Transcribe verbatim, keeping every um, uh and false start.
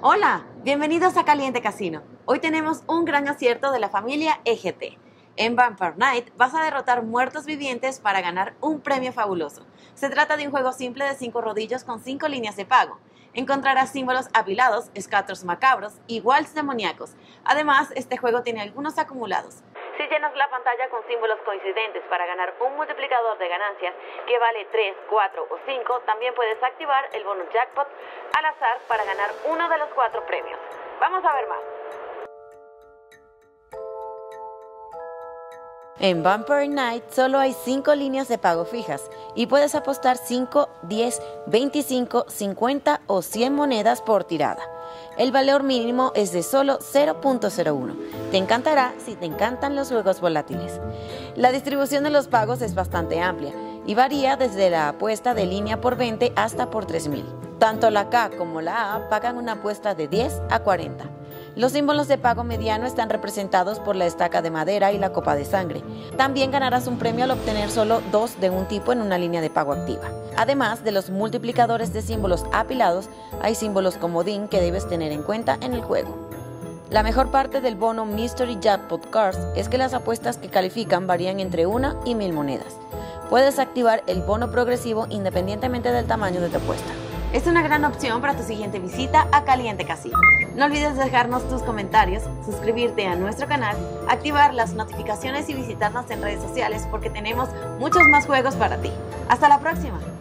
Hola, bienvenidos a Caliente Casino. Hoy tenemos un gran acierto de la familia E G T. En Vampire Night vas a derrotar muertos vivientes para ganar un premio fabuloso. Se trata de un juego simple de cinco rodillos con cinco líneas de pago. Encontrarás símbolos apilados, scatters macabros y walls demoníacos. Además, este juego tiene algunos acumulados. Si llenas la pantalla con símbolos coincidentes para ganar un multiplicador de ganancias que vale tres, cuatro o cinco, también puedes activar el bonus jackpot al azar para ganar uno de los cuatro premios. Vamos a ver más. En Vampire Night solo hay cinco líneas de pago fijas y puedes apostar cinco, diez, veinticinco, cincuenta o cien monedas por tirada. El valor mínimo es de solo cero punto cero uno. Te encantará si te encantan los juegos volátiles. La distribución de los pagos es bastante amplia y varía desde la apuesta de línea por veinte hasta por tres mil. Tanto la K como la A pagan una apuesta de diez a cuarenta. Los símbolos de pago mediano están representados por la estaca de madera y la copa de sangre. También ganarás un premio al obtener solo dos de un tipo en una línea de pago activa. Además de los multiplicadores de símbolos apilados, hay símbolos comodín que debes tener en cuenta en el juego. La mejor parte del bono Mystery Jackpot Cards es que las apuestas que califican varían entre una y mil monedas. Puedes activar el bono progresivo independientemente del tamaño de tu apuesta. Es una gran opción para tu siguiente visita a Caliente Casino. No olvides dejarnos tus comentarios, suscribirte a nuestro canal, activar las notificaciones y visitarnos en redes sociales porque tenemos muchos más juegos para ti. ¡Hasta la próxima!